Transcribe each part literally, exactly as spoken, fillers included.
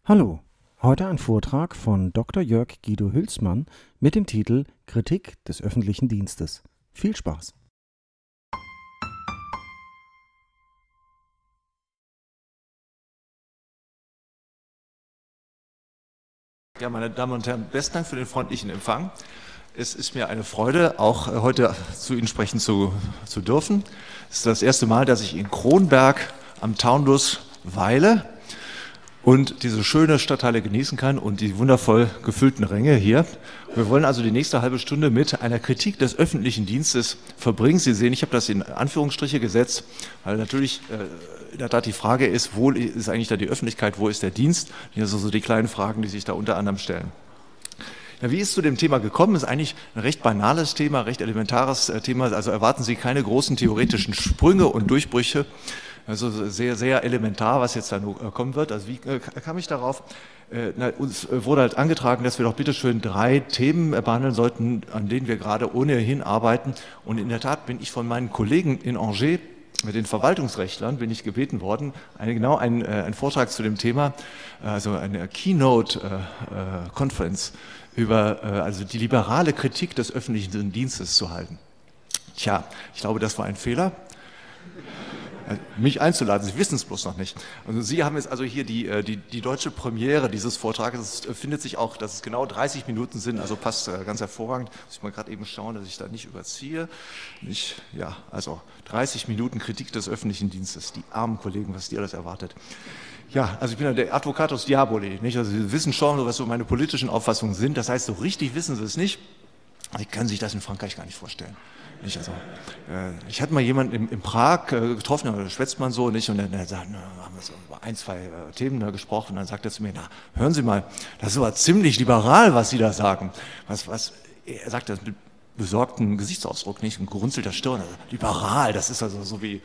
Hallo, heute ein Vortrag von Doktor Jörg Guido Hülsmann mit dem Titel Kritik des öffentlichen Dienstes. Viel Spaß! Ja, meine Damen und Herren, besten Dank für den freundlichen Empfang. Es ist mir eine Freude, auch heute zu Ihnen sprechen zu, zu dürfen. Es ist das erste Mal, dass ich in Kronberg am Taunus weile und diese schöne Stadtteile genießen kann und die wundervoll gefüllten Ränge hier. Wir wollen also die nächste halbe Stunde mit einer Kritik des öffentlichen Dienstes verbringen. Sie sehen, ich habe das in Anführungsstriche gesetzt, weil natürlich äh, in der Tat die Frage ist, wo ist eigentlich da die Öffentlichkeit, wo ist der Dienst? Hier sind so die kleinen Fragen, die sich da unter anderem stellen. Ja, wie es zu dem Thema gekommen ist, eigentlich ein recht banales Thema, recht elementares äh, Thema, also erwarten Sie keine großen theoretischen Sprünge und Durchbrüche. Also sehr, sehr elementar, was jetzt da kommen wird. Also wie äh, kam ich darauf? Äh, na, uns wurde halt angetragen, dass wir doch bitteschön drei Themen behandeln sollten, an denen wir gerade ohnehin arbeiten. Und in der Tat bin ich von meinen Kollegen in Angers, mit den Verwaltungsrechtlern, bin ich gebeten worden, eine, genau einen, äh, einen Vortrag zu dem Thema, also eine Keynote-Conference äh, äh, über äh, also die liberale Kritik des öffentlichen Dienstes zu halten. Tja, ich glaube, das war ein Fehler. Mich einzuladen, Sie wissen es bloß noch nicht. Also Sie haben jetzt also hier die, die, die deutsche Premiere dieses Vortrages. Es findet sich auch, dass es genau dreißig Minuten sind, also passt ganz hervorragend. Muss ich mal gerade eben schauen, dass ich da nicht überziehe. Nicht, ja, also dreißig Minuten Kritik des öffentlichen Dienstes. Die armen Kollegen, was die alles erwartet. Ja, also ich bin ja der Advocatus Diaboli, nicht? Also Sie wissen schon, was so meine politischen Auffassungen sind. Das heißt, so richtig wissen Sie es nicht. Sie können sich das in Frankreich gar nicht vorstellen. Nicht? Also, äh, ich hatte mal jemanden in, in Prag äh, getroffen, da schwätzt man so nicht, und dann äh, sagt, na, haben wir so über ein, zwei äh, Themen da gesprochen, dann sagt er zu mir, na, hören Sie mal, das ist aber ziemlich liberal, was Sie da sagen. Was, was, er sagt das mit besorgtem Gesichtsausdruck, nicht, ein gerunzelter Stirn, also, liberal, das ist also so wie... Äh,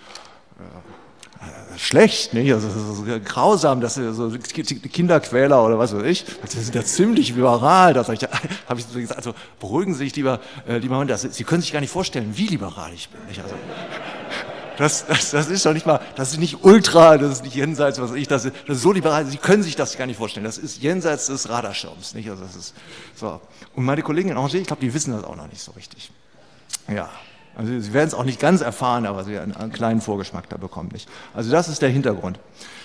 schlecht, nicht? Also, so grausam, dass so Kinderquäler oder was weiß ich, das sind ja ziemlich liberal. Da habe ich, hab ich so gesagt, also beruhigen Sie sich, lieber, äh, lieber Mann, das, Sie können sich gar nicht vorstellen, wie liberal ich bin. Nicht? Also, das, das, das ist doch nicht mal, das ist nicht ultra, das ist nicht jenseits, was weiß ich, das ist, das ist so liberal, Sie können sich das gar nicht vorstellen. Das ist jenseits des Radarschirms, nicht? Also das ist so. Und meine Kollegen in Angers, ich glaube, die wissen das auch noch nicht so richtig. Ja. Also Sie werden es auch nicht ganz erfahren, aber Sie werden einen kleinen Vorgeschmack da bekommen. Nicht? Also das ist der Hintergrund.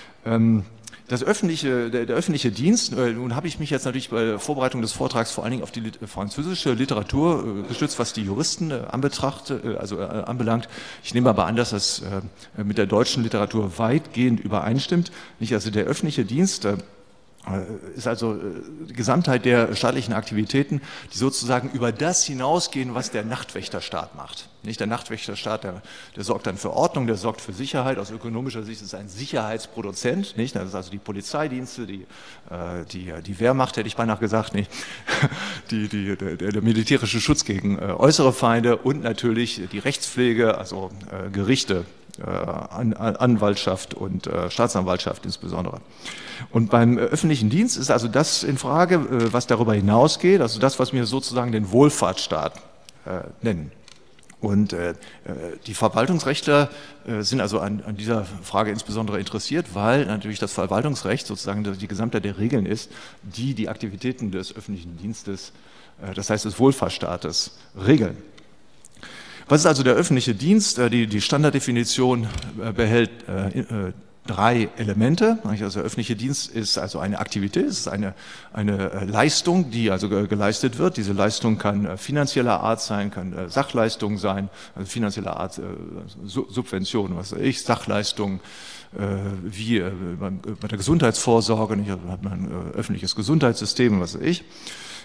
Das öffentliche, der, der öffentliche Dienst, nun habe ich mich jetzt natürlich bei der Vorbereitung des Vortrags vor allen Dingen auf die französische Literatur gestützt, was die Juristen anbetracht, also anbelangt. Ich nehme aber an, dass das mit der deutschen Literatur weitgehend übereinstimmt. Nicht? Also der öffentliche Dienst ist also die Gesamtheit der staatlichen Aktivitäten, die sozusagen über das hinausgehen, was der Nachtwächterstaat macht. Nicht der Nachtwächterstaat, der, der sorgt dann für Ordnung, der sorgt für Sicherheit. Aus ökonomischer Sicht ist es ein Sicherheitsproduzent. Nicht? Das ist also die Polizeidienste, die, die, die Wehrmacht, hätte ich beinahe gesagt, nicht? Die, die, der, der militärische Schutz gegen äußere Feinde und natürlich die Rechtspflege, also Gerichte, An, Anwaltschaft und äh, Staatsanwaltschaft insbesondere. Und beim äh, öffentlichen Dienst ist also das in Frage, äh, was darüber hinausgeht, also das, was wir sozusagen den Wohlfahrtsstaat äh, nennen. Und äh, die Verwaltungsrechtler äh, sind also an, an dieser Frage insbesondere interessiert, weil natürlich das Verwaltungsrecht sozusagen die Gesamtheit der Regeln ist, die die Aktivitäten des öffentlichen Dienstes, äh, das heißt des Wohlfahrtsstaates, regeln. Was ist also der öffentliche Dienst? Die, die Standarddefinition behält äh, drei Elemente. Also der öffentliche Dienst ist also eine Aktivität, es ist eine, eine Leistung, die also geleistet wird. Diese Leistung kann finanzieller Art sein, kann Sachleistung sein, also finanzieller Art Subvention, was weiß ich, Sachleistung, wie bei der Gesundheitsvorsorge, nicht? Also hat man ein öffentliches Gesundheitssystem, was weiß ich.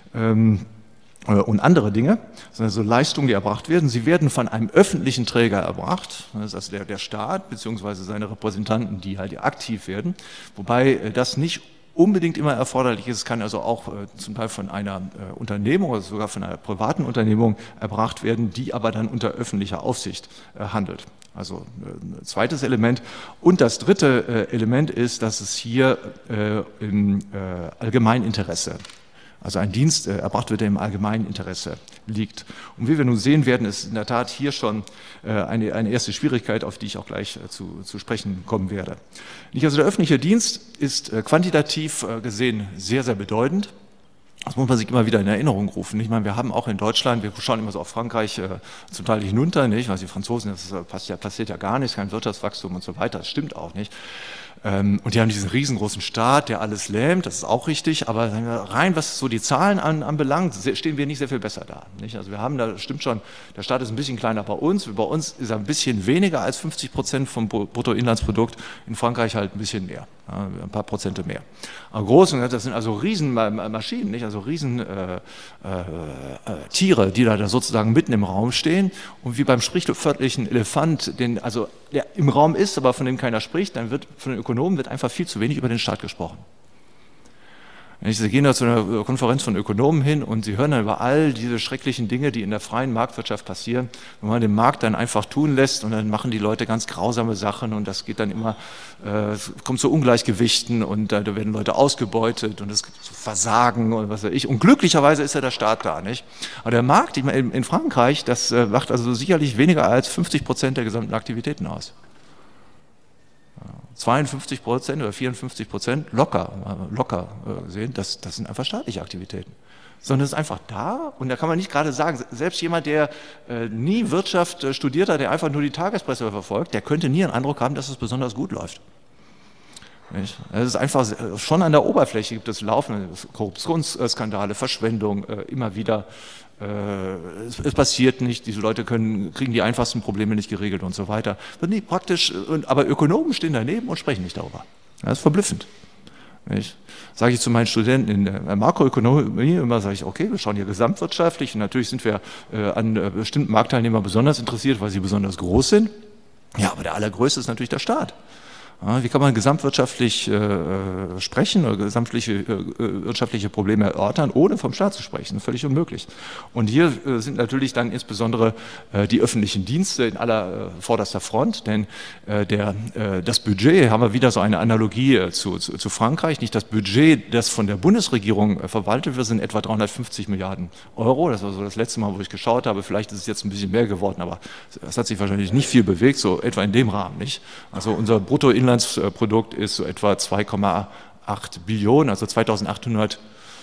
Und andere Dinge, das sind also Leistungen, die erbracht werden. Sie werden von einem öffentlichen Träger erbracht, das ist also der, der Staat beziehungsweise seine Repräsentanten, die halt aktiv werden, wobei das nicht unbedingt immer erforderlich ist. Es kann also auch äh, zum Teil von einer äh, Unternehmung oder sogar von einer privaten Unternehmung erbracht werden, die aber dann unter öffentlicher Aufsicht äh, handelt. Also äh, ein zweites Element. Und das dritte äh, Element ist, dass es hier äh, im äh, Allgemeininteresse Also ein Dienst äh, erbracht wird, der im allgemeinen Interesse liegt. Und wie wir nun sehen werden, ist in der Tat hier schon äh, eine, eine erste Schwierigkeit, auf die ich auch gleich äh, zu, zu sprechen kommen werde. Nicht, also der öffentliche Dienst ist äh, quantitativ äh, gesehen sehr, sehr bedeutend. Das muss man sich immer wieder in Erinnerung rufen. Ich meine, wir haben auch in Deutschland, wir schauen immer so auf Frankreich äh, zum Teil hinunter, nicht? Weil die Franzosen, das passiert ja, passiert ja gar nichts, kein Wirtschaftswachstum und so weiter, das stimmt auch nicht. Ähm, und die haben diesen riesengroßen Staat, der alles lähmt, das ist auch richtig, aber rein was so die Zahlen an, anbelangt, stehen wir nicht sehr viel besser da. Nicht? Also wir haben da, stimmt schon, der Staat ist ein bisschen kleiner bei uns, bei uns ist er ein bisschen weniger als fünfzig Prozent vom Bruttoinlandsprodukt, in Frankreich halt ein bisschen mehr, ja, ein paar Prozente mehr. Aber groß und das sind also Riesenmaschinen, nicht? Also riesen äh, äh, Tiere, die da, da sozusagen mitten im Raum stehen und wie beim sprichwörtlichen Elefant, den, also der im Raum ist, aber von dem keiner spricht, dann wird von den Ökonomen wird einfach viel zu wenig über den Staat gesprochen. Sie gehen da zu einer Konferenz von Ökonomen hin und sie hören dann über all diese schrecklichen Dinge, die in der freien Marktwirtschaft passieren, wenn man den Markt dann einfach tun lässt und dann machen die Leute ganz grausame Sachen und das geht dann immer, äh, kommt zu Ungleichgewichten und äh, da werden Leute ausgebeutet und es gibt so Versagen und was weiß ich. Und glücklicherweise ist ja der Staat da, nicht? Aber der Markt, ich meine, in, in Frankreich, das äh, macht also sicherlich weniger als fünfzig Prozent der gesamten Aktivitäten aus. zweiundfünfzig Prozent oder vierundfünfzig Prozent locker, locker gesehen, das, das sind einfach staatliche Aktivitäten. Sondern es ist einfach da und da kann man nicht gerade sagen, selbst jemand, der äh, nie Wirtschaft äh, studiert hat, der einfach nur die Tagespresse verfolgt, der könnte nie einen Eindruck haben, dass es besonders gut läuft. Es ist einfach, schon an der Oberfläche gibt es laufende Korruptionsskandale, Verschwendung, äh, immer wieder. Es, es passiert nicht, diese Leute können, kriegen die einfachsten Probleme nicht geregelt und so weiter. Die praktisch, aber Ökonomen stehen daneben und sprechen nicht darüber. Das ist verblüffend. Nicht? Sage ich zu meinen Studenten in der Makroökonomie immer, sage ich, okay, wir schauen hier gesamtwirtschaftlich und natürlich sind wir äh, an äh, bestimmten Marktteilnehmern besonders interessiert, weil sie besonders groß sind. Ja, aber der allergrößte ist natürlich der Staat. Wie kann man gesamtwirtschaftlich äh, sprechen oder gesamtliche äh, wirtschaftliche Probleme erörtern, ohne vom Staat zu sprechen? Völlig unmöglich. Und hier äh, sind natürlich dann insbesondere äh, die öffentlichen Dienste in aller äh, vorderster Front, denn äh, der, äh, das Budget, haben wir wieder so eine Analogie äh, zu, zu, zu Frankreich, nicht das Budget, das von der Bundesregierung äh, verwaltet wird, sind etwa dreihundertfünfzig Milliarden Euro. Das war so das letzte Mal, wo ich geschaut habe, vielleicht ist es jetzt ein bisschen mehr geworden, aber es hat sich wahrscheinlich nicht viel bewegt, so etwa in dem Rahmen, nicht? Also unser Bruttoinlandsprodukt Inlandsprodukt ist so etwa zwei Komma acht Billionen, also zweitausendachthundert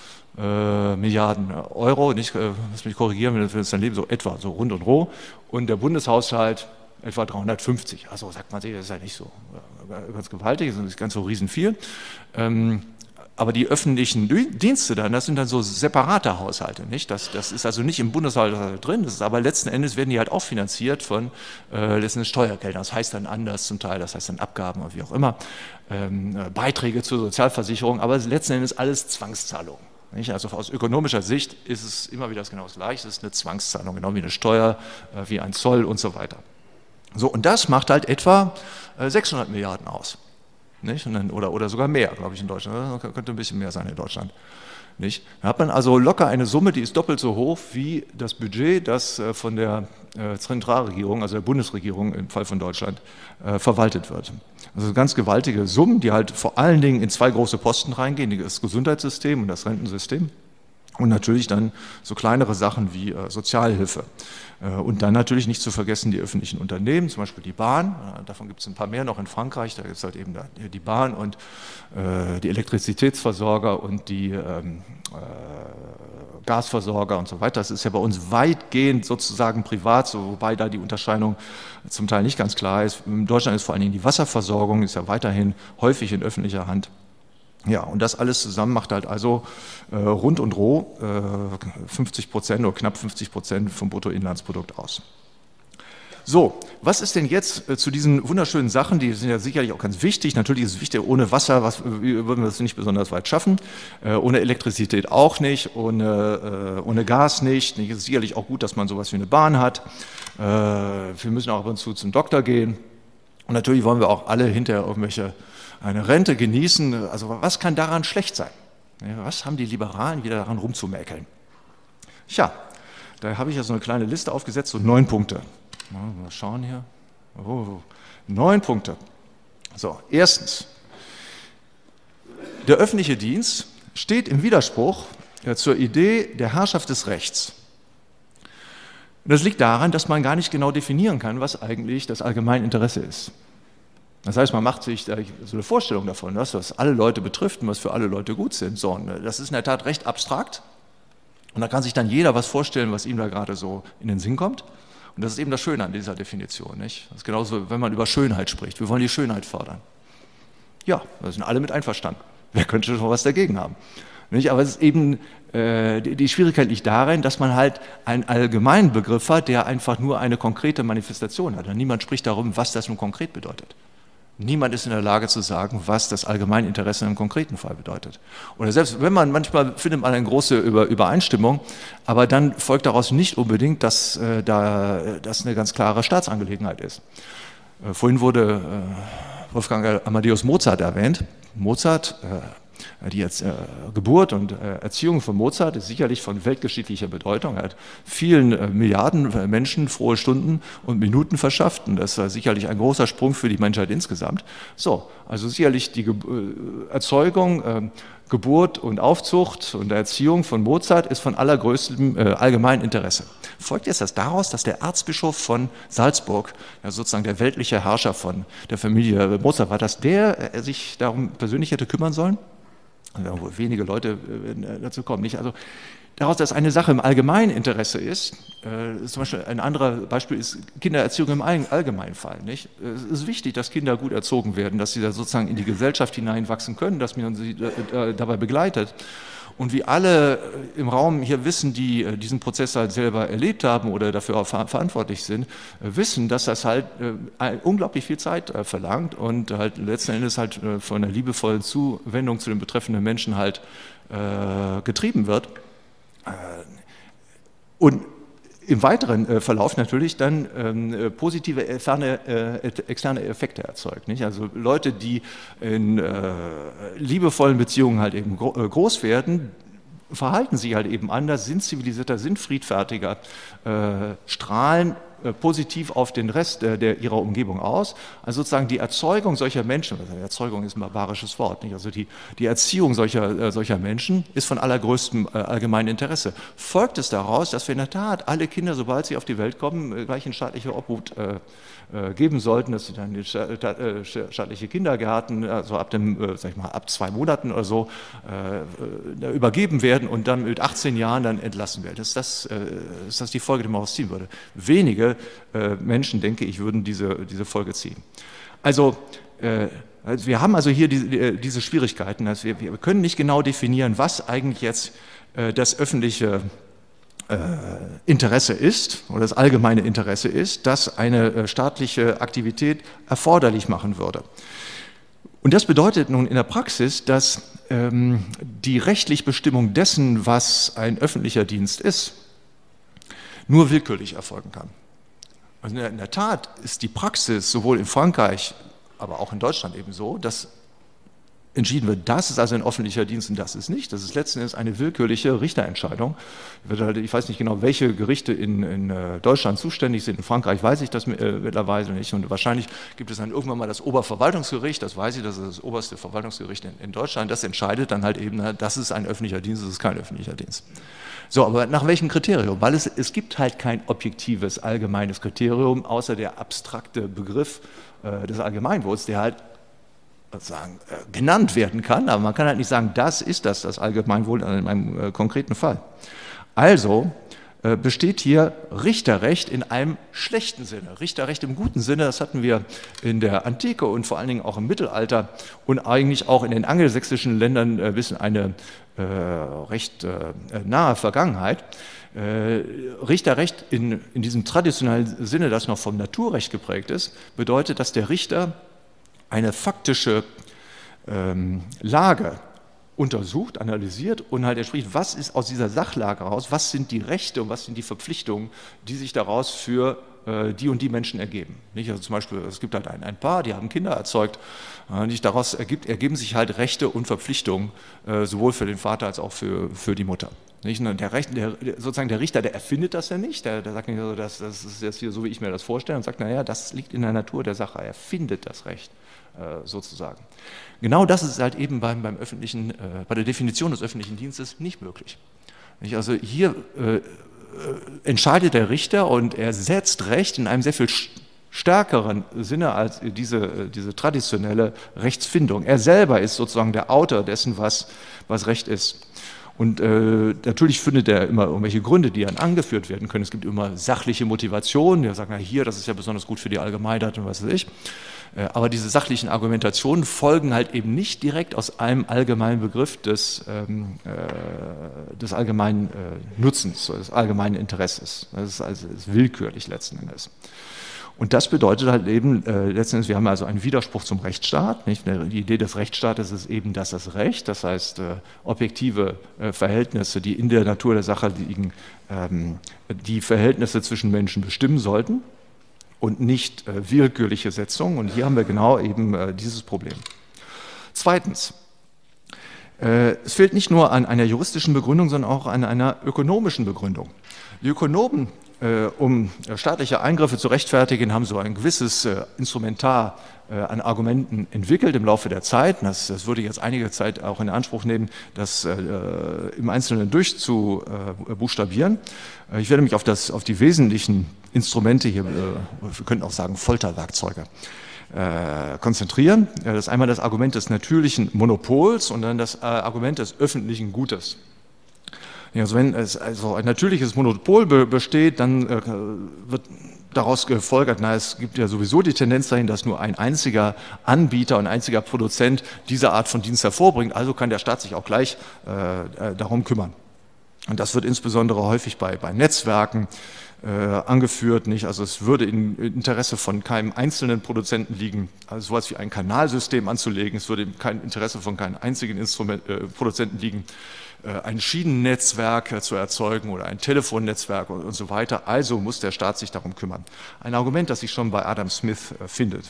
äh, Milliarden Euro. Nicht, äh, muss mich korrigieren, wenn das dann leben, so etwa, so rund und roh. Und der Bundeshaushalt etwa dreihundertfünfzig. Also sagt man sich, das ist ja nicht so äh, ganz gewaltig, das ist nicht ganz so riesen viel. Ähm, Aber die öffentlichen Dienste dann, das sind dann so separate Haushalte, nicht? Das, das ist also nicht im Bundeshaushalt drin, das ist aber letzten Endes werden die halt auch finanziert von äh, letzten Steuergeldern. Das heißt dann anders zum Teil, das heißt dann Abgaben oder wie auch immer, ähm, Beiträge zur Sozialversicherung, aber letzten Endes alles Zwangszahlungen. Nicht? Also aus ökonomischer Sicht ist es immer wieder genau das Gleiche, es ist eine Zwangszahlung, genau wie eine Steuer, äh, wie ein Zoll und so weiter. So, und das macht halt etwa äh, sechshundert Milliarden aus. Nicht? Und dann, oder, oder sogar mehr, glaube ich, in Deutschland. Das könnte ein bisschen mehr sein in Deutschland. Nicht? Da hat man also locker eine Summe, die ist doppelt so hoch wie das Budget, das äh, von der äh, Zentralregierung, also der Bundesregierung im Fall von Deutschland, äh, verwaltet wird. Also ganz gewaltige Summen, die halt vor allen Dingen in zwei große Posten reingehen, das Gesundheitssystem und das Rentensystem. Und natürlich dann so kleinere Sachen wie äh, Sozialhilfe. Äh, und dann natürlich nicht zu vergessen die öffentlichen Unternehmen, zum Beispiel die Bahn. Äh, davon gibt es ein paar mehr noch in Frankreich. Da gibt es halt eben da, die Bahn und äh, die Elektrizitätsversorger und die ähm, äh, Gasversorger und so weiter. Das ist ja bei uns weitgehend sozusagen privat, so, wobei da die Unterscheidung zum Teil nicht ganz klar ist. In Deutschland ist vor allen Dingen die Wasserversorgung, ist ja weiterhin häufig in öffentlicher Hand. Ja, und das alles zusammen macht halt also äh, rund und roh äh, fünfzig Prozent oder knapp fünfzig Prozent vom Bruttoinlandsprodukt aus. So, was ist denn jetzt äh, zu diesen wunderschönen Sachen, die sind ja sicherlich auch ganz wichtig, natürlich ist es wichtig, ohne Wasser was, würden wir das nicht besonders weit schaffen, äh, ohne Elektrizität auch nicht, ohne, äh, ohne Gas nicht, es ist sicherlich auch gut, dass man sowas wie eine Bahn hat, äh, wir müssen auch ab und zu zum Doktor gehen und natürlich wollen wir auch alle hinterher irgendwelche eine Rente genießen, also was kann daran schlecht sein? Was haben die Liberalen wieder daran rumzumäkeln? Tja, da habe ich ja so eine kleine Liste aufgesetzt, so neun Punkte. Mal schauen hier. Oh, neun Punkte. So, erstens, der öffentliche Dienst steht im Widerspruch äh, zur Idee der Herrschaft des Rechts. Und das liegt daran, dass man gar nicht genau definieren kann, was eigentlich das Allgemeininteresse ist. Das heißt, man macht sich da so eine Vorstellung davon, was, was alle Leute betrifft und was für alle Leute gut sind. So, und das ist in der Tat recht abstrakt. Und da kann sich dann jeder was vorstellen, was ihm da gerade so in den Sinn kommt. Und das ist eben das Schöne an dieser Definition. Nicht? Das ist genauso, wenn man über Schönheit spricht. Wir wollen die Schönheit fördern. Ja, da sind alle mit einverstanden. Wer könnte schon was dagegen haben? Nicht? Aber es ist eben, äh, die, die Schwierigkeit liegt darin, dass man halt einen allgemeinen Begriff hat, der einfach nur eine konkrete Manifestation hat. Und niemand spricht darum, was das nun konkret bedeutet. Niemand ist in der Lage zu sagen, was das Allgemeininteresse in einem konkreten Fall bedeutet. Oder selbst wenn man, manchmal findet man eine große Übereinstimmung, aber dann folgt daraus nicht unbedingt, dass äh, da, das eine ganz klare Staatsangelegenheit ist. Äh, vorhin wurde äh, Wolfgang Amadeus Mozart erwähnt. Mozart, äh, die äh, Geburt und äh, Erziehung von Mozart ist sicherlich von weltgeschichtlicher Bedeutung. Er hat vielen äh, Milliarden äh, Menschen frohe Stunden und Minuten verschafft. Und das war sicherlich ein großer Sprung für die Menschheit insgesamt. So, also sicherlich die Ge äh, Erzeugung, äh, Geburt und Aufzucht und Erziehung von Mozart ist von allergrößtem äh, allgemeinen Interesse. Folgt jetzt das daraus, dass der Erzbischof von Salzburg, ja sozusagen der weltliche Herrscher von der Familie Mozart war, dass der äh, sich darum persönlich hätte kümmern sollen? Ja, wo wenige Leute äh, dazu kommen. Nicht? Also daraus, dass eine Sache im allgemeinen Interesse ist, äh, zum Beispiel ein anderes Beispiel ist Kindererziehung im allgemeinen Fall. Nicht? Es ist wichtig, dass Kinder gut erzogen werden, dass sie da sozusagen in die Gesellschaft hineinwachsen können, dass man sie äh, dabei begleitet. Und wie alle im Raum hier wissen, die diesen Prozess halt selber erlebt haben oder dafür auch verantwortlich sind, wissen, dass das halt unglaublich viel Zeit verlangt und halt letzten Endes halt von einer liebevollen Zuwendung zu den betreffenden Menschen halt getrieben wird. Und im weiteren Verlauf natürlich dann ähm, positive externe, äh, externe Effekte erzeugt. Nicht? Also Leute, die in äh, liebevollen Beziehungen halt eben gro äh, groß werden, verhalten sich halt eben anders, sind zivilisierter, sind friedfertiger, äh, strahlen äh, positiv auf den Rest äh, der, ihrer Umgebung aus. Also sozusagen die Erzeugung solcher Menschen, also Erzeugung ist ein barbarisches Wort, nicht? Also die, die Erziehung solcher, äh, solcher Menschen ist von allergrößtem äh, allgemeinen Interesse. Folgt es daraus, dass wir in der Tat alle Kinder, sobald sie auf die Welt kommen, äh, gleich in staatliche Obhut äh, äh, geben sollten, dass sie dann in staatliche Kindergärten, also ab dem, äh, sag ich mal, ab zwei Monaten oder so, äh, übergeben werden und dann mit achtzehn Jahren dann entlassen werden. Ist das, äh, ist das die Folge, die man ausziehen würde? Wenige äh, Menschen, denke ich, würden diese, diese Folge ziehen. Also, äh, also wir haben also hier diese, diese Schwierigkeiten. Also wir, wir können nicht genau definieren, was eigentlich jetzt äh, das öffentliche äh, Interesse ist oder das allgemeine Interesse ist, das eine äh, staatliche Aktivität erforderlich machen würde. Und das bedeutet nun in der Praxis, dass ähm, die rechtliche Bestimmung dessen, was ein öffentlicher Dienst ist, nur willkürlich erfolgen kann. Also in der Tat ist die Praxis sowohl in Frankreich, aber auch in Deutschland eben so, dass entschieden wird, das ist also ein öffentlicher Dienst und das ist nicht. Das ist letzten Endes eine willkürliche Richterentscheidung. Ich weiß nicht genau, welche Gerichte in, in Deutschland zuständig sind. In Frankreich weiß ich das mittlerweile nicht. Und wahrscheinlich gibt es dann irgendwann mal das Oberverwaltungsgericht, das weiß ich, das ist das oberste Verwaltungsgericht in, in Deutschland. Das entscheidet dann halt eben, das ist ein öffentlicher Dienst, das ist kein öffentlicher Dienst. So, aber nach welchem Kriterium? Weil es, es gibt halt kein objektives, allgemeines Kriterium, außer der abstrakte Begriff äh, des Allgemeinwohls, der halt sagen, genannt werden kann, aber man kann halt nicht sagen, das ist das, das Allgemeinwohl in einem äh, konkreten Fall. Also äh, besteht hier Richterrecht in einem schlechten Sinne. Richterrecht im guten Sinne, das hatten wir in der Antike und vor allen Dingen auch im Mittelalter und eigentlich auch in den angelsächsischen Ländern äh, bis in eine äh, recht äh, nahe Vergangenheit. Äh, Richterrecht in, in diesem traditionellen Sinne, das noch vom Naturrecht geprägt ist, bedeutet, dass der Richter eine faktische ähm, Lage untersucht, analysiert und halt entspricht, was ist aus dieser Sachlage heraus, was sind die Rechte und was sind die Verpflichtungen, die sich daraus für äh, die und die Menschen ergeben. Nicht? Also zum Beispiel, es gibt halt ein, ein Paar, die haben Kinder erzeugt, äh, nicht daraus ergibt, ergeben sich halt Rechte und Verpflichtungen, äh, sowohl für den Vater als auch für, für die Mutter. Nicht? Und der, Recht, der, sozusagen der Richter, der erfindet das ja nicht, der, der sagt nicht, so, das, das ist jetzt hier so, wie ich mir das vorstelle, und sagt, naja, das liegt in der Natur der Sache, er findet das Recht. äh, sozusagen. Genau das ist halt eben beim, beim öffentlichen, äh, bei der Definition des öffentlichen Dienstes nicht möglich. Nicht? Also hier äh, entscheidet der Richter und er setzt Recht in einem sehr viel stärkeren Sinne als diese, diese traditionelle Rechtsfindung. Er selber ist sozusagen der Autor dessen, was, was Recht ist. Und äh, natürlich findet er immer irgendwelche Gründe, die dann angeführt werden können. Es gibt immer sachliche Motivationen, der sagt, na hier, das ist ja besonders gut für die Allgemeinheit und was weiß ich. Äh, aber diese sachlichen Argumentationen folgen halt eben nicht direkt aus einem allgemeinen Begriff des, ähm, äh, des allgemeinen äh, Nutzens, des allgemeinen Interesses. Das ist also das ist willkürlich letzten Endes. Und das bedeutet halt eben, äh, letztendlich, wir haben also einen Widerspruch zum Rechtsstaat. Nicht? Die Idee des Rechtsstaates ist eben, dass das Recht, das heißt äh, objektive äh, Verhältnisse, die in der Natur der Sache liegen, ähm, die Verhältnisse zwischen Menschen bestimmen sollten und nicht äh, willkürliche Setzungen. Und hier haben wir genau eben äh, dieses Problem. Zweitens, äh, es fehlt nicht nur an einer juristischen Begründung, sondern auch an einer ökonomischen Begründung. Die Ökonomen, Äh, um staatliche Eingriffe zu rechtfertigen, haben so ein gewisses äh, Instrumentar äh, an Argumenten entwickelt im Laufe der Zeit. Das, das würde jetzt einige Zeit auch in Anspruch nehmen, das äh, im Einzelnen durchzubuchstabieren. Äh, ich werde mich auf, das, auf die wesentlichen Instrumente hier, äh, wir könnten auch sagen Folterwerkzeuge, äh, konzentrieren. Das ist einmal das Argument des natürlichen Monopols und dann das äh, Argument des öffentlichen Gutes. Also wenn es also ein natürliches Monopol be besteht, dann äh, wird daraus gefolgert, na, es gibt ja sowieso die Tendenz dahin, dass nur ein einziger Anbieter und ein einziger Produzent diese Art von Dienst hervorbringt, also kann der Staat sich auch gleich äh, darum kümmern. Und das wird insbesondere häufig bei, bei Netzwerken äh, angeführt, nicht? Also es würde im Interesse von keinem einzelnen Produzenten liegen, also sowas wie ein Kanalsystem anzulegen, es würde kein Interesse von keinem einzigen Instrument, äh, Produzenten liegen, ein Schienennetzwerk zu erzeugen oder ein Telefonnetzwerk und, und so weiter. Also muss der Staat sich darum kümmern. Ein Argument, das sich schon bei Adam Smith äh, findet.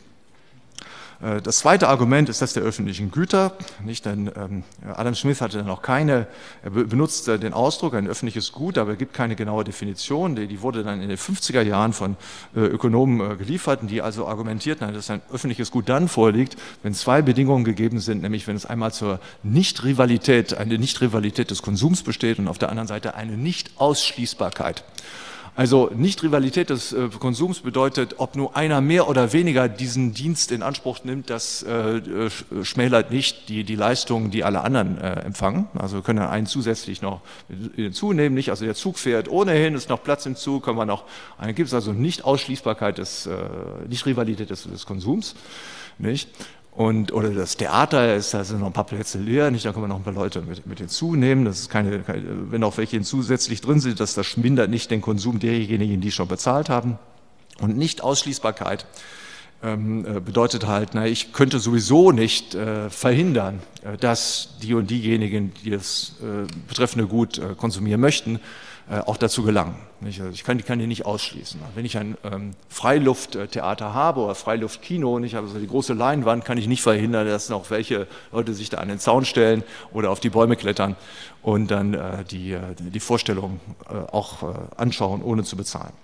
Äh, das zweite Argument ist das der öffentlichen Güter. Nicht? Denn ähm, Adam Smith hatte noch keine, er benutzt äh, den Ausdruck, ein öffentliches Gut, aber er gibt keine genaue Definition. Die, die wurde dann in den fünfziger Jahren von äh, Ökonomen äh, geliefert, die also argumentierten, dass ein öffentliches Gut dann vorliegt, wenn zwei Bedingungen gegeben sind, nämlich wenn es einmal zur Nicht-Rivalität, eine Nicht-Rivalität des Konsums besteht und auf der anderen Seite eine Nicht-Ausschließbarkeit. Also Nicht-Rivalität des äh, Konsums bedeutet, ob nur einer mehr oder weniger diesen Dienst in Anspruch nimmt, das äh, schmälert nicht die, die Leistungen, die alle anderen äh, empfangen. Also wir können dann einen zusätzlich noch hinzunehmen, nicht? Also der Zug fährt ohnehin, ist noch Platz im Zug, können wir noch, gibt es also Nicht-Ausschließbarkeit des, äh, Nicht-Rivalität des, des Konsums, nicht? Und, oder das Theater ist, da sind noch ein paar Plätze leer, nicht? Da können wir noch ein paar Leute mit, mit hinzunehmen. Das ist keine, keine, wenn auch welche zusätzlich drin sind, das, das mindert nicht den Konsum derjenigen, die schon bezahlt haben. Und Nicht-Ausschließbarkeit ähm, bedeutet halt, na, ich könnte sowieso nicht äh, verhindern, äh, dass die und diejenigen, die das äh, betreffende Gut äh, konsumieren möchten, äh, auch dazu gelangen. Nicht? Also ich kann, kann die nicht ausschließen. Wenn ich ein ähm, Freilufttheater habe oder Freiluftkino, nicht, also die große Leinwand, kann ich nicht verhindern, dass noch welche Leute sich da an den Zaun stellen oder auf die Bäume klettern und dann äh, die, die Vorstellung äh, auch äh, anschauen, ohne zu bezahlen.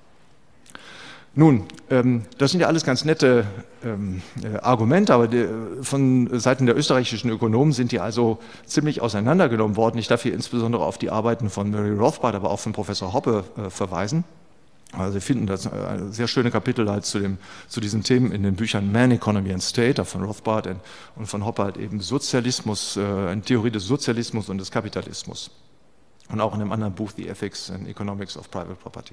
Nun, ähm, das sind ja alles ganz nette ähm, äh, Argumente, aber die, von Seiten der österreichischen Ökonomen sind die also ziemlich auseinandergenommen worden. Ich darf hier insbesondere auf die Arbeiten von Murray Rothbard, aber auch von Professor Hoppe äh, verweisen. Also Sie finden das äh, sehr schöne Kapitel halt zu, dem, zu diesen Themen in den Büchern Man, Economy and State, von Rothbard und von Hoppe halt eben Sozialismus, äh, eine Theorie des Sozialismus und des Kapitalismus. Und auch in einem anderen Buch, The Ethics and Economics of Private Property.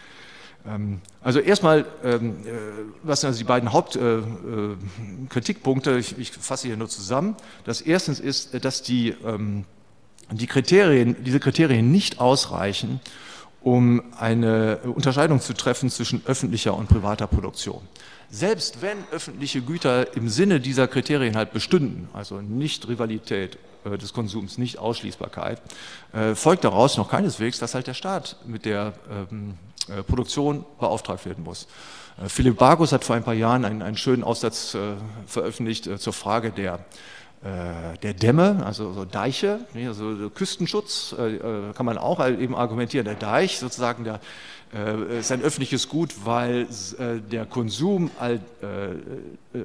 Also erstmal, was sind also die beiden Hauptkritikpunkte, ich, ich fasse hier nur zusammen. Das erstens ist, dass die, die Kriterien, diese Kriterien nicht ausreichen, um eine Unterscheidung zu treffen zwischen öffentlicher und privater Produktion. Selbst wenn öffentliche Güter im Sinne dieser Kriterien halt bestünden, also nicht Rivalität des Konsums, nicht Ausschließbarkeit, folgt daraus noch keineswegs, dass halt der Staat mit der ähm, Produktion beauftragt werden muss. Philipp Bargus hat vor ein paar Jahren einen, einen schönen Aufsatz äh, veröffentlicht äh, zur Frage der, äh, der Dämme, also so Deiche, nicht? Also Küstenschutz äh, kann man auch eben argumentieren. Der Deich sozusagen der, äh, ist ein öffentliches Gut, weil äh, der Konsum all, äh, äh,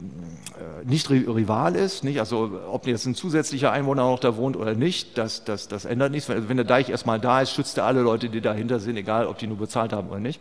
nicht rival ist, nicht? Also ob jetzt ein zusätzlicher Einwohner noch da wohnt oder nicht, das, das, das ändert nichts. Also wenn der Deich erstmal da ist, schützt er alle Leute, die dahinter sind, egal ob die nur bezahlt haben oder nicht.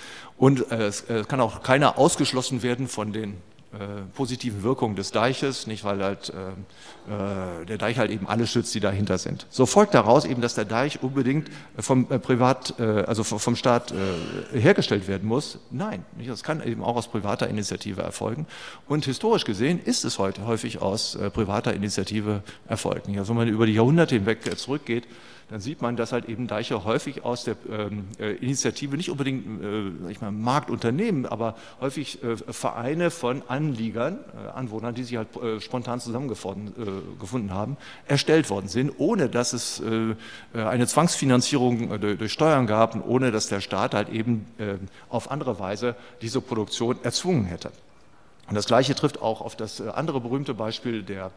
Und äh, es äh, kann auch keiner ausgeschlossen werden von den äh, positiven Wirkungen des Deiches, nicht, weil halt äh, äh, der Deich halt eben alle schützt, die dahinter sind. So folgt daraus eben, dass der Deich unbedingt vom äh, Privat, äh, also vom Staat äh, hergestellt werden muss. Nein, nicht, das kann eben auch aus privater Initiative erfolgen. Und historisch gesehen ist es heute häufig aus äh, privater Initiative erfolgt. Nicht? Also wenn man über die Jahrhunderte hinweg äh, zurückgeht, dann sieht man, dass halt eben Deiche häufig aus der ähm, äh, Initiative, nicht unbedingt äh, sag ich mal, Marktunternehmen, aber häufig äh, Vereine von Anliegern, äh, Anwohnern, die sich halt äh, spontan zusammengefunden äh, gefunden haben, erstellt worden sind, ohne dass es äh, eine Zwangsfinanzierung äh, durch Steuern gab und ohne dass der Staat halt eben äh, auf andere Weise diese Produktion erzwungen hätte. Und das Gleiche trifft auch auf das äh, andere berühmte Beispiel der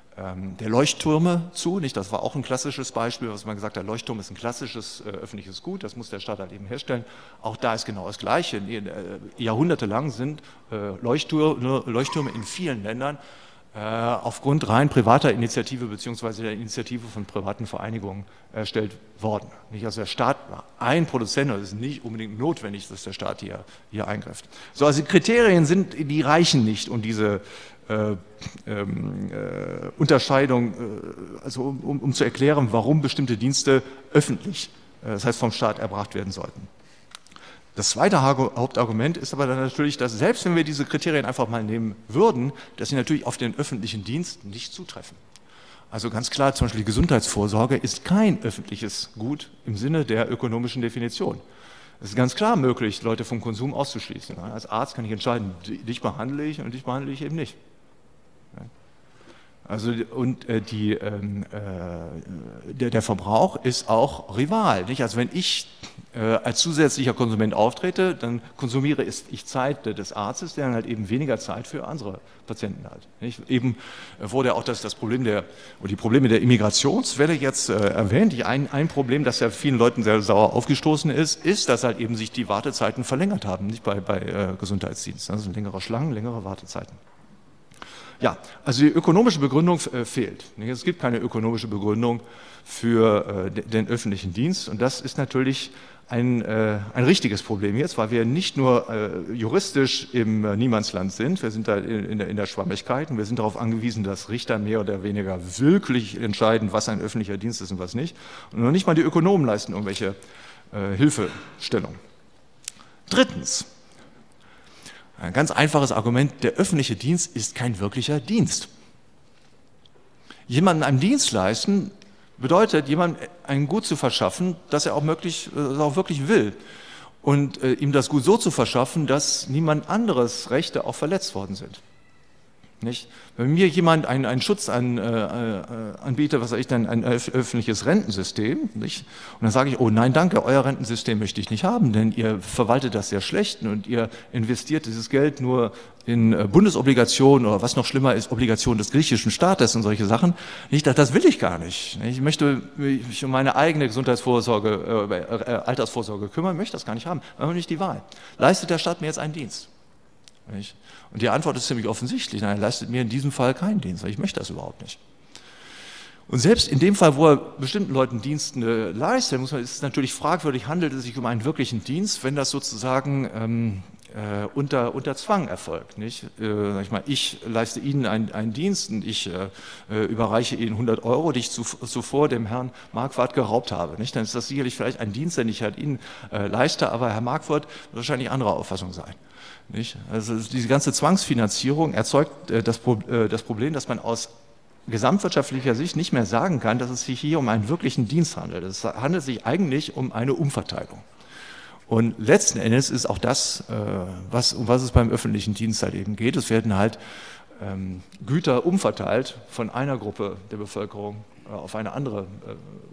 der Leuchttürme zu, nicht? Das war auch ein klassisches Beispiel, was man gesagt hat, der Leuchtturm ist ein klassisches äh, öffentliches Gut, das muss der Staat halt eben herstellen. Auch da ist genau das Gleiche. Äh, jahrhundertelang sind äh, Leuchttürme, Leuchttürme in vielen Ländern äh, aufgrund rein privater Initiative beziehungsweise der Initiative von privaten Vereinigungen erstellt worden. Nicht? Also der Staat war ein Produzent, und es ist nicht unbedingt notwendig, dass der Staat hier, hier eingreift. So, also die Kriterien sind, die reichen nicht, um diese Äh, ähm, äh, Unterscheidung, äh, also um, um, um zu erklären, warum bestimmte Dienste öffentlich, äh, das heißt vom Staat, erbracht werden sollten. Das zweite Hauptargument ist aber dann natürlich, dass selbst wenn wir diese Kriterien einfach mal nehmen würden, dass sie natürlich auf den öffentlichen Dienst nicht zutreffen. Also ganz klar, zum Beispiel die Gesundheitsvorsorge ist kein öffentliches Gut im Sinne der ökonomischen Definition. Es ist ganz klar möglich, Leute vom Konsum auszuschließen. Als Arzt kann ich entscheiden, dich behandle ich und dich behandle ich eben nicht. Also und äh, die, ähm, äh, der, der Verbrauch ist auch Rival. Nicht? Also wenn ich äh, als zusätzlicher Konsument auftrete, dann konsumiere ich Zeit des Arztes, der dann halt eben weniger Zeit für andere Patienten hat. Nicht? Eben wurde auch das, das Problem der, oder die Probleme der Immigrationswelle jetzt äh, erwähnt. Ein, ein Problem, das ja vielen Leuten sehr sauer aufgestoßen ist, ist, dass halt eben sich die Wartezeiten verlängert haben, nicht bei, bei äh, Gesundheitsdiensten. Also längere Schlangen, längere Wartezeiten. Ja, also die ökonomische Begründung äh, fehlt. Es gibt keine ökonomische Begründung für äh, den öffentlichen Dienst und das ist natürlich ein, äh, ein richtiges Problem jetzt, weil wir nicht nur äh, juristisch im äh, Niemandsland sind, wir sind da in, in, der, in der Schwammigkeit und wir sind darauf angewiesen, dass Richter mehr oder weniger willkürlich entscheiden, was ein öffentlicher Dienst ist und was nicht. Und noch nicht mal die Ökonomen leisten irgendwelche äh, Hilfestellung. Drittens. Ein ganz einfaches Argument, der öffentliche Dienst ist kein wirklicher Dienst. Jemandem einen Dienst leisten bedeutet, jemandem ein Gut zu verschaffen, das er auch, möglich, äh, auch wirklich will. Und äh, ihm das Gut so zu verschaffen, dass niemand anderes Rechte auch verletzt worden sind. Nicht? Wenn mir jemand einen, einen Schutz an, äh, anbietet, was sage ich denn, ein öffentliches Rentensystem, nicht? Und dann sage ich, oh nein, danke, euer Rentensystem möchte ich nicht haben, denn ihr verwaltet das sehr schlecht und ihr investiert dieses Geld nur in Bundesobligationen oder was noch schlimmer ist, Obligationen des griechischen Staates und solche Sachen. Nicht, das will ich gar nicht. Ich möchte mich um meine eigene Gesundheitsvorsorge, äh, Altersvorsorge kümmern, möchte das gar nicht haben. Wir haben nicht die Wahl. Leistet der Staat mir jetzt einen Dienst? Nicht? Und die Antwort ist ziemlich offensichtlich. Nein, er leistet mir in diesem Fall keinen Dienst, weil ich möchte das überhaupt nicht. Und selbst in dem Fall, wo er bestimmten Leuten Dienste leistet, muss man, ist es natürlich fragwürdig, handelt es sich um einen wirklichen Dienst, wenn das sozusagen ähm, äh, unter, unter Zwang erfolgt. Nicht? Äh, sag ich mal, ich leiste Ihnen einen, einen Dienst und ich äh, überreiche Ihnen hundert Euro, die ich zu, zuvor dem Herrn Marquardt geraubt habe. Nicht? Dann ist das sicherlich vielleicht ein Dienst, den ich halt Ihnen äh, leiste, aber Herr Marquardt wird wahrscheinlich anderer Auffassung sein. Nicht? Also diese ganze Zwangsfinanzierung erzeugt äh, das, äh, das Problem, dass man aus gesamtwirtschaftlicher Sicht nicht mehr sagen kann, dass es sich hier um einen wirklichen Dienst handelt. Es handelt sich eigentlich um eine Umverteilung. Und letzten Endes ist auch das, äh, was, um was es beim öffentlichen Dienst halt eben geht. Es werden halt ähm, Güter umverteilt von einer Gruppe der Bevölkerung äh, auf eine andere äh,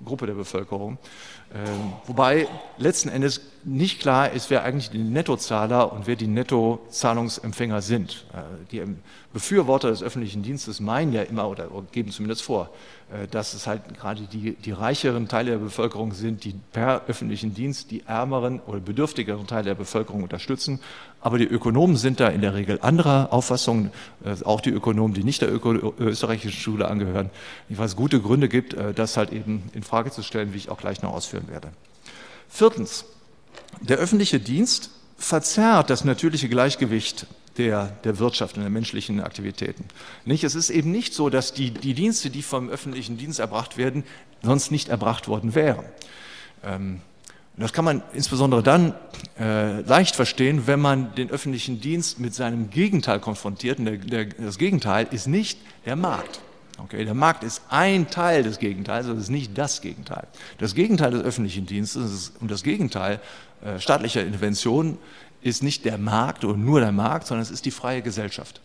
Gruppe der Bevölkerung. Äh, wobei letzten Endes nicht klar ist, wer eigentlich die Nettozahler und wer die Nettozahlungsempfänger sind. Äh, die Befürworter des öffentlichen Dienstes meinen ja immer oder, oder geben zumindest vor, äh, dass es halt gerade die, die reicheren Teile der Bevölkerung sind, die per öffentlichen Dienst die ärmeren oder bedürftigeren Teile der Bevölkerung unterstützen. Aber die Ökonomen sind da in der Regel anderer Auffassung, äh, auch die Ökonomen, die nicht der Öko österreichischen Schule angehören, was gute Gründe gibt, äh, das halt eben in Frage zu stellen, wie ich auch gleich noch ausführen werde. Viertens, der öffentliche Dienst verzerrt das natürliche Gleichgewicht der, der Wirtschaft und der menschlichen Aktivitäten. Nicht? Es ist eben nicht so, dass die, die Dienste, die vom öffentlichen Dienst erbracht werden, sonst nicht erbracht worden wären. Ähm, das kann man insbesondere dann äh, leicht verstehen, wenn man den öffentlichen Dienst mit seinem Gegenteil konfrontiert. Und der, der, das Gegenteil ist nicht der Markt. Okay, der Markt ist ein Teil des Gegenteils, das ist nicht das Gegenteil. Das Gegenteil des öffentlichen Dienstes ist, und das Gegenteil äh, staatlicher Intervention ist nicht der Markt oder nur der Markt, sondern es ist die freie Gesellschaft.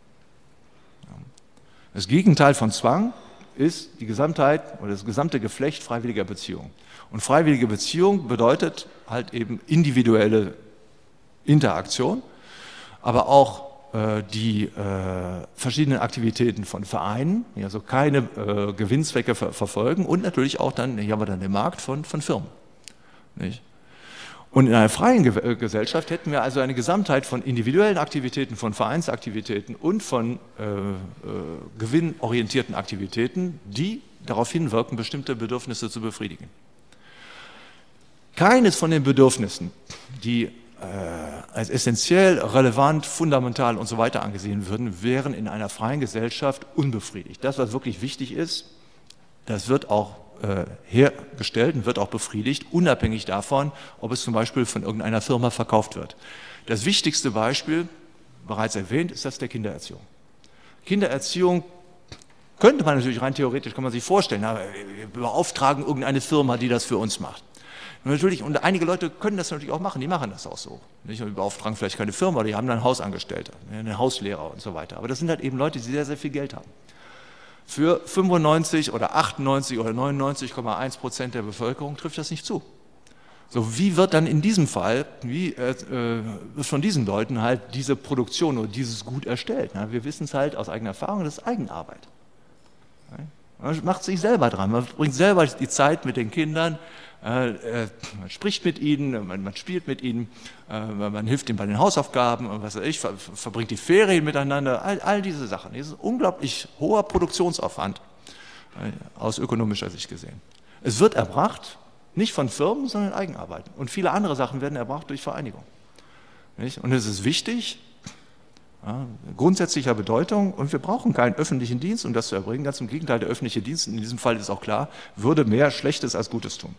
Das Gegenteil von Zwang ist die Gesamtheit oder das gesamte Geflecht freiwilliger Beziehungen. Und freiwillige Beziehung bedeutet halt eben individuelle Interaktion, aber auch die äh, verschiedenen Aktivitäten von Vereinen, die also keine äh, Gewinnzwecke ver verfolgen und natürlich auch dann, hier haben wir dann den Markt von, von Firmen. Nicht? Und in einer freien Ge Gesellschaft hätten wir also eine Gesamtheit von individuellen Aktivitäten, von Vereinsaktivitäten und von äh, äh, gewinnorientierten Aktivitäten, die darauf hinwirken, bestimmte Bedürfnisse zu befriedigen. Keines von den Bedürfnissen, die als essentiell, relevant, fundamental und so weiter angesehen würden, wären in einer freien Gesellschaft unbefriedigt. Das, was wirklich wichtig ist, das wird auch äh, hergestellt und wird auch befriedigt, unabhängig davon, ob es zum Beispiel von irgendeiner Firma verkauft wird. Das wichtigste Beispiel, bereits erwähnt, ist das der Kindererziehung. Kindererziehung könnte man natürlich rein theoretisch, kann man sich vorstellen, wir beauftragen irgendeine Firma, die das für uns macht. Und natürlich, und einige Leute können das natürlich auch machen, die machen das auch so. Nicht? Und die beauftragen vielleicht keine Firma, die haben dann Hausangestellte, einen Hauslehrer und so weiter. Aber das sind halt eben Leute, die sehr, sehr viel Geld haben. Für fünfundneunzig oder achtundneunzig oder neunundneunzig Komma eins Prozent der Bevölkerung trifft das nicht zu. So, wie wird dann in diesem Fall, wie äh, wird von diesen Leuten halt diese Produktion oder dieses Gut erstellt? Na, wir wissen es halt aus eigener Erfahrung, das ist Eigenarbeit. Man macht sich selber dran, man bringt selber die Zeit mit den Kindern, äh, äh, man spricht mit ihnen, man, man spielt mit ihnen, äh, man hilft ihnen bei den Hausaufgaben, und was weiß ich, ver, verbringt die Ferien miteinander, all, all diese Sachen. Das ist ein unglaublich hoher Produktionsaufwand, äh, aus ökonomischer Sicht gesehen. Es wird erbracht, nicht von Firmen, sondern Eigenarbeit. Und viele andere Sachen werden erbracht durch Vereinigung. Nicht? Und es ist wichtig, ja, grundsätzlicher Bedeutung, und wir brauchen keinen öffentlichen Dienst, um das zu erbringen. Ganz im Gegenteil, der öffentliche Dienst, in diesem Fall ist auch klar, würde mehr Schlechtes als Gutes tun.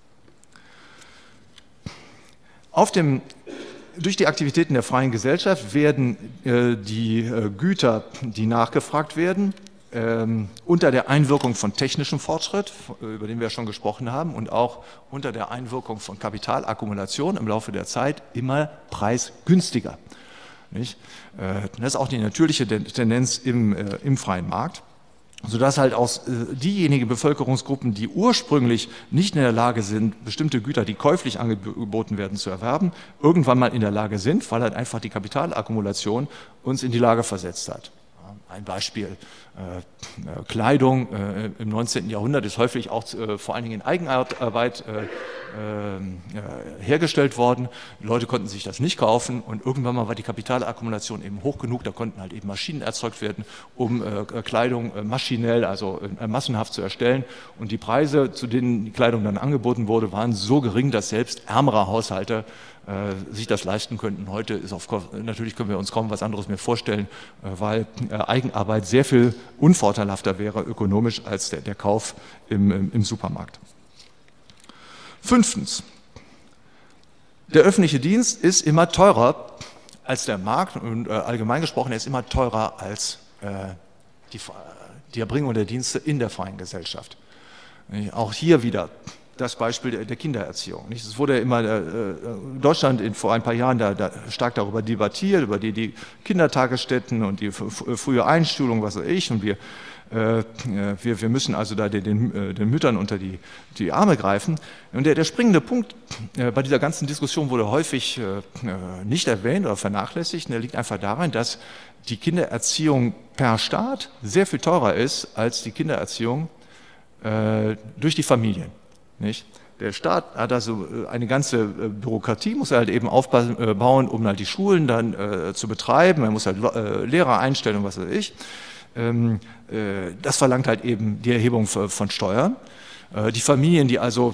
Auf dem, durch die Aktivitäten der freien Gesellschaft werden äh, die äh, Güter, die nachgefragt werden, ähm, unter der Einwirkung von technischem Fortschritt, über den wir ja schon gesprochen haben, und auch unter der Einwirkung von Kapitalakkumulation im Laufe der Zeit immer preisgünstiger. Nicht? Das ist auch die natürliche Tendenz im, äh, im freien Markt, sodass halt auch äh, diejenigen Bevölkerungsgruppen, die ursprünglich nicht in der Lage sind, bestimmte Güter, die käuflich angeboten werden, zu erwerben, irgendwann mal in der Lage sind, weil halt einfach die Kapitalakkumulation uns in die Lage versetzt hat. Ein Beispiel, äh, Kleidung äh, im neunzehnten Jahrhundert ist häufig auch äh, vor allen Dingen in Eigenarbeit äh, äh, hergestellt worden. Die Leute konnten sich das nicht kaufen, und irgendwann mal war die Kapitalakkumulation eben hoch genug, da konnten halt eben Maschinen erzeugt werden, um äh, Kleidung äh, maschinell, also äh, massenhaft zu erstellen. Und die Preise, zu denen die Kleidung dann angeboten wurde, waren so gering, dass selbst ärmere Haushalte sich das leisten könnten. Heute ist auf, natürlich können wir uns kaum was anderes mehr vorstellen, weil Eigenarbeit sehr viel unvorteilhafter wäre ökonomisch als der, der Kauf im, im Supermarkt. Fünftens. Der öffentliche Dienst ist immer teurer als der Markt, und allgemein gesprochen, er ist immer teurer als äh, die, die Erbringung der Dienste in der freien Gesellschaft. Auch hier wieder das Beispiel der, der Kindererziehung. Nicht? Es wurde immer äh, in Deutschland in, vor ein paar Jahren da, da stark darüber debattiert, über die, die Kindertagesstätten und die frühe Einschulung, was weiß ich, und wir Äh, wir, wir müssen also da den, den, den Müttern unter die, die Arme greifen. Und der, der springende Punkt äh, bei dieser ganzen Diskussion wurde häufig äh, nicht erwähnt oder vernachlässigt. Und der liegt einfach darin, dass die Kindererziehung per Staat sehr viel teurer ist als die Kindererziehung äh, durch die Familien. Nicht? Der Staat hat also eine ganze Bürokratie, muss er halt eben aufbauen, um halt die Schulen dann äh, zu betreiben. Er muss halt äh, Lehrer einstellen und was weiß ich. Das verlangt halt eben die Erhebung von Steuern. Die Familien, die also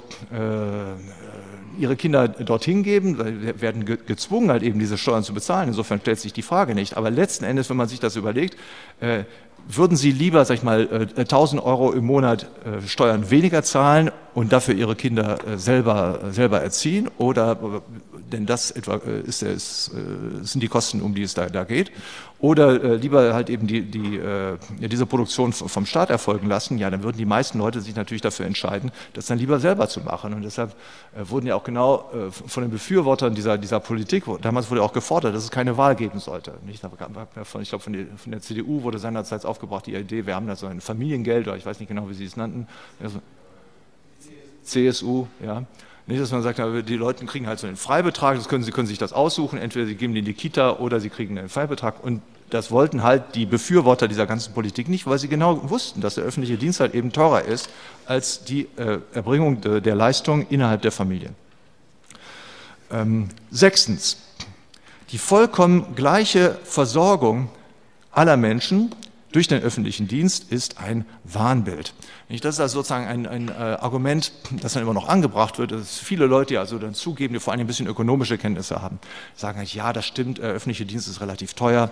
ihre Kinder dorthin geben, werden gezwungen, halt eben diese Steuern zu bezahlen. Insofern stellt sich die Frage nicht. Aber letzten Endes, wenn man sich das überlegt, würden Sie lieber, sag ich mal, tausend Euro im Monat Steuern weniger zahlen und dafür Ihre Kinder selber, selber erziehen? Oder, denn das etwa ist, ist, sind die Kosten, um die es da, da geht. Oder lieber halt eben die, die, ja, diese Produktion vom Staat erfolgen lassen, ja, dann würden die meisten Leute sich natürlich dafür entscheiden, das dann lieber selber zu machen. Und deshalb wurden ja auch genau von den Befürwortern dieser, dieser Politik, damals wurde auch gefordert, dass es keine Wahl geben sollte. Nicht? Ich glaube, von, von der C D U wurde seinerzeit aufgebracht die Idee, wir haben da so ein Familiengeld, oder ich weiß nicht genau, wie sie es nannten, also C S U, ja. Nicht, dass man sagt, die Leute kriegen halt so einen Freibetrag, das können, sie können sich das aussuchen, entweder sie geben den in die Kita oder sie kriegen einen Freibetrag. Und das wollten halt die Befürworter dieser ganzen Politik nicht, weil sie genau wussten, dass der öffentliche Dienst halt eben teurer ist als die äh, Erbringung de, der Leistung innerhalb der Familie. Ähm, sechstens, die vollkommen gleiche Versorgung aller Menschen durch den öffentlichen Dienst ist ein Wahnbild. Das ist also sozusagen ein, ein Argument, das dann immer noch angebracht wird, dass viele Leute, die also dann zugeben, die vor allem ein bisschen ökonomische Kenntnisse haben, sagen, ja, das stimmt, der öffentliche Dienst ist relativ teuer.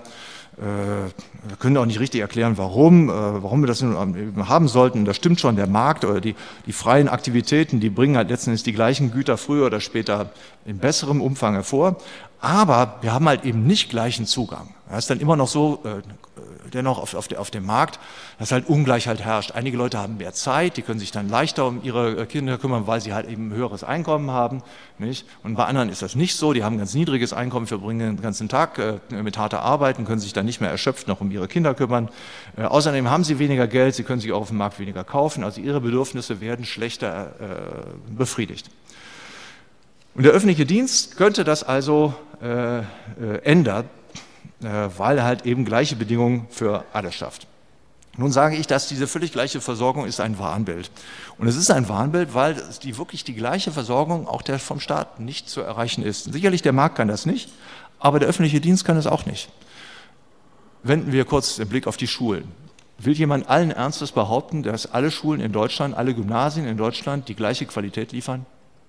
Wir können auch nicht richtig erklären, warum, warum wir das nun haben sollten. Das stimmt schon, der Markt oder die, die freien Aktivitäten, die bringen halt letztendlich die gleichen Güter früher oder später in besserem Umfang hervor. Aber wir haben halt eben nicht gleichen Zugang. Das ist dann immer noch so, dennoch auf, auf, der, auf dem Markt, dass halt Ungleichheit herrscht. Einige Leute haben mehr Zeit, die können sich dann leichter um ihre Kinder kümmern, weil sie halt eben ein höheres Einkommen haben. Nicht? Und bei anderen ist das nicht so, die haben ein ganz niedriges Einkommen, verbringen den ganzen Tag äh, mit harter Arbeit und können sich dann nicht mehr erschöpft noch um ihre Kinder kümmern. Äh, außerdem haben sie weniger Geld, sie können sich auch auf dem Markt weniger kaufen, also ihre Bedürfnisse werden schlechter äh, befriedigt. Und der öffentliche Dienst könnte das also äh, äh, ändern, weil er halt eben gleiche Bedingungen für alle schafft. Nun sage ich, dass diese völlig gleiche Versorgung ist ein Wahnbild. Und es ist ein Wahnbild, weil die wirklich die gleiche Versorgung auch der vom Staat nicht zu erreichen ist. Sicherlich der Markt kann das nicht, aber der öffentliche Dienst kann es auch nicht. Wenden wir kurz den Blick auf die Schulen. Will jemand allen Ernstes behaupten, dass alle Schulen in Deutschland, alle Gymnasien in Deutschland die gleiche Qualität liefern?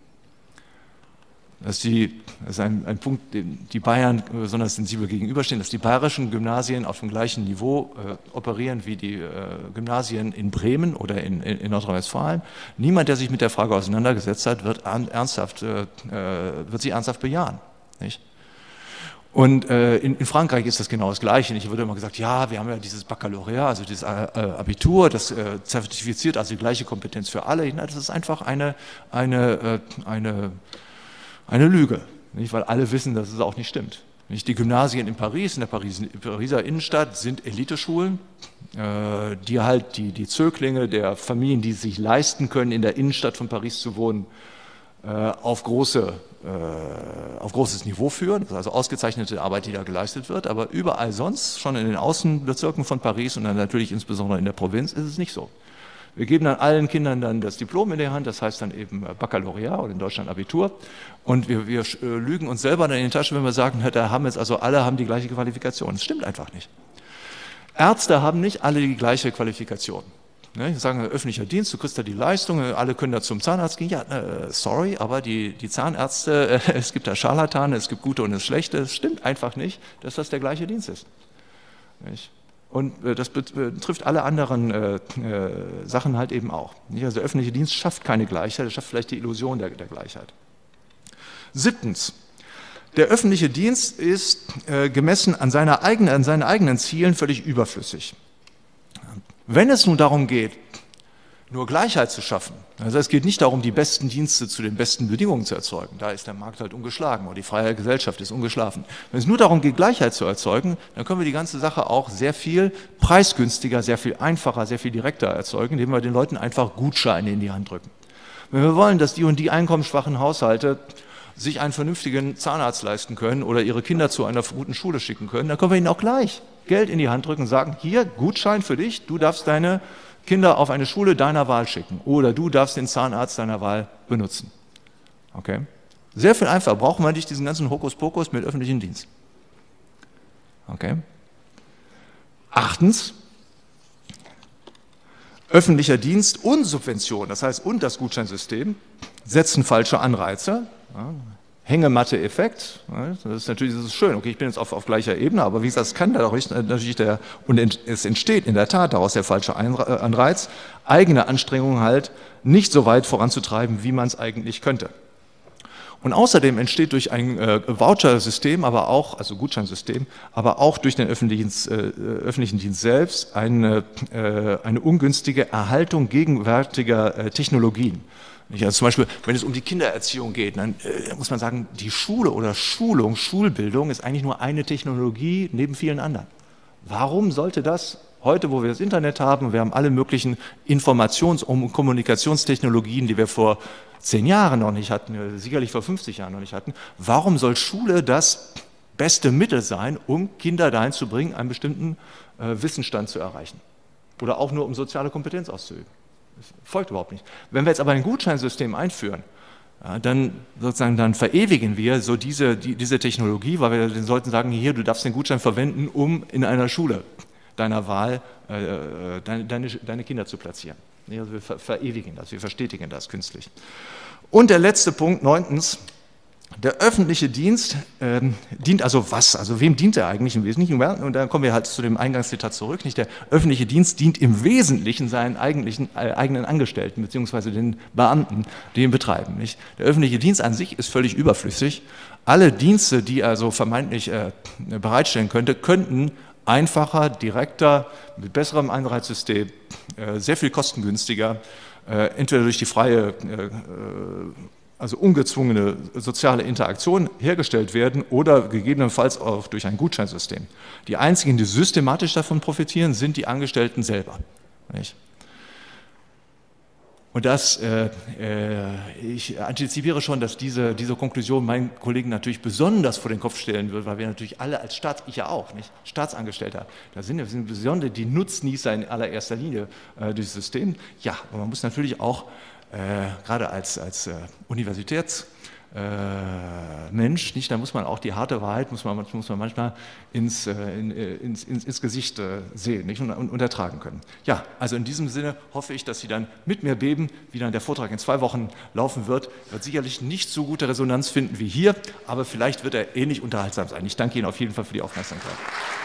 Dass die, das ist ein, ein Punkt, dem die Bayern besonders sensibel gegenüberstehen, dass die bayerischen Gymnasien auf dem gleichen Niveau äh, operieren wie die äh, Gymnasien in Bremen oder in, in, in Nordrhein-Westfalen. Niemand, der sich mit der Frage auseinandergesetzt hat, wird, an, ernsthaft, äh, wird sie ernsthaft bejahen. Nicht? Und äh, in, in Frankreich ist das genau das Gleiche. Ich wurde immer gesagt, ja, wir haben ja dieses Baccalaureat, also dieses äh, Abitur, das äh, zertifiziert also die gleiche Kompetenz für alle. Na, das ist einfach eine, eine, äh, eine Eine Lüge, nicht? Weil alle wissen, dass es auch nicht stimmt. Nicht? Die Gymnasien in Paris, in der Paris, Pariser Innenstadt, sind Eliteschulen, äh, die halt die, die Zöglinge der Familien, die es sich leisten können, in der Innenstadt von Paris zu wohnen, äh, auf, große, äh, auf großes Niveau führen. Das ist also ausgezeichnete Arbeit, die da geleistet wird. Aber überall sonst, schon in den Außenbezirken von Paris und dann natürlich insbesondere in der Provinz, ist es nicht so. Wir geben dann allen Kindern dann das Diplom in der Hand, das heißt dann eben Baccalaureat oder in Deutschland Abitur. Und wir, wir lügen uns selber dann in die Tasche, wenn wir sagen, da haben jetzt also alle haben die gleiche Qualifikation. Das stimmt einfach nicht. Ärzte haben nicht alle die gleiche Qualifikation. Ne? Sagen, öffentlicher Dienst, du kriegst da die Leistung, alle können da zum Zahnarzt gehen. Ja, äh, sorry, aber die, die Zahnärzte, äh, es gibt da Scharlatane, es gibt gute und es schlechte. Es stimmt einfach nicht, dass das der gleiche Dienst ist. Nicht? Und das betrifft alle anderen äh, äh, Sachen halt eben auch. Also der öffentliche Dienst schafft keine Gleichheit, er schafft vielleicht die Illusion der, der Gleichheit. Siebtens, der öffentliche Dienst ist äh, gemessen an, seiner eigenen, an seinen eigenen Zielen völlig überflüssig. Wenn es nun darum geht, nur Gleichheit zu schaffen. Also es geht nicht darum, die besten Dienste zu den besten Bedingungen zu erzeugen. Da ist der Markt halt ungeschlagen oder die freie Gesellschaft ist ungeschlafen. Wenn es nur darum geht, Gleichheit zu erzeugen, dann können wir die ganze Sache auch sehr viel preisgünstiger, sehr viel einfacher, sehr viel direkter erzeugen, indem wir den Leuten einfach Gutscheine in die Hand drücken. Wenn wir wollen, dass die und die einkommensschwachen Haushalte sich einen vernünftigen Zahnarzt leisten können oder ihre Kinder zu einer guten Schule schicken können, dann können wir ihnen auch gleich Geld in die Hand drücken und sagen, hier, Gutschein für dich, du darfst deine Kinder auf eine Schule deiner Wahl schicken oder du darfst den Zahnarzt deiner Wahl benutzen. Okay? Sehr viel einfacher, brauchen wir nicht diesen ganzen Hokuspokus mit öffentlichem Dienst. Okay? Achtens, öffentlicher Dienst und Subvention, das heißt und das Gutscheinsystem, setzen falsche Anreize. Ja, Hängematte-Effekt, das ist natürlich das ist schön, okay, ich bin jetzt auf, auf gleicher Ebene, aber wie gesagt, es kann dadurch natürlich der, und es entsteht in der Tat daraus der falsche Anreiz, eigene Anstrengungen halt nicht so weit voranzutreiben, wie man es eigentlich könnte. Und außerdem entsteht durch ein äh, Voucher-System, aber auch, also Gutscheinsystem, aber auch durch den öffentlichen, äh, öffentlichen Dienst selbst eine, äh, eine ungünstige Erhaltung gegenwärtiger äh, Technologien. Also zum Beispiel, wenn es um die Kindererziehung geht, dann äh, muss man sagen, die Schule oder Schulung, Schulbildung ist eigentlich nur eine Technologie neben vielen anderen. Warum sollte das heute, wo wir das Internet haben, wir haben alle möglichen Informations- und Kommunikationstechnologien, die wir vor zehn Jahren noch nicht hatten, sicherlich vor fünfzig Jahren noch nicht hatten, warum soll Schule das beste Mittel sein, um Kinder dahin zu bringen, einen bestimmten äh, Wissensstand zu erreichen? Oder auch nur um soziale Kompetenz auszuüben? Das folgt überhaupt nicht. Wenn wir jetzt aber ein Gutscheinsystem einführen, ja, dann sozusagen dann verewigen wir so diese, die, diese Technologie, weil wir den Leuten sagen, hier, du darfst den Gutschein verwenden, um in einer Schule deiner Wahl äh, deine, deine, deine Kinder zu platzieren. Ja, also wir ver verewigen das, wir verstetigen das künstlich. Und der letzte Punkt, neuntens, der öffentliche Dienst ähm, dient also was? Also wem dient er eigentlich im Wesentlichen? Und da kommen wir halt zu dem Eingangszitat zurück. Nicht? Der öffentliche Dienst dient im Wesentlichen seinen eigentlichen, äh, eigenen Angestellten beziehungsweise den Beamten, die ihn betreiben. Nicht? Der öffentliche Dienst an sich ist völlig überflüssig. Alle Dienste, die er so vermeintlich äh, bereitstellen könnte, könnten einfacher, direkter, mit besserem Anreizsystem, äh, sehr viel kostengünstiger, äh, entweder durch die freie äh, also ungezwungene soziale Interaktion hergestellt werden oder gegebenenfalls auch durch ein Gutscheinsystem. Die einzigen, die systematisch davon profitieren, sind die Angestellten selber. Nicht? Und das, äh, äh, ich antizipiere schon, dass diese, diese Konklusion meinen Kollegen natürlich besonders vor den Kopf stellen wird, weil wir natürlich alle als Staats, ich ja auch, nicht? Staatsangestellter, da sind wir sind besonders die Nutznießer in allererster Linie äh, dieses System. Ja, aber man muss natürlich auch Äh, gerade als, als äh, Universitätsmensch, äh, nicht, da muss man auch die harte Wahrheit, muss man, muss man manchmal ins, äh, in, ins, ins, ins Gesicht äh, sehen, nicht, und, und, und ertragen können. Ja, also in diesem Sinne hoffe ich, dass Sie dann mit mir beben, wie dann der Vortrag in zwei Wochen laufen wird. Wird sicherlich nicht so gute Resonanz finden wie hier, aber vielleicht wird er ähnlich unterhaltsam sein. Ich danke Ihnen auf jeden Fall für die Aufmerksamkeit.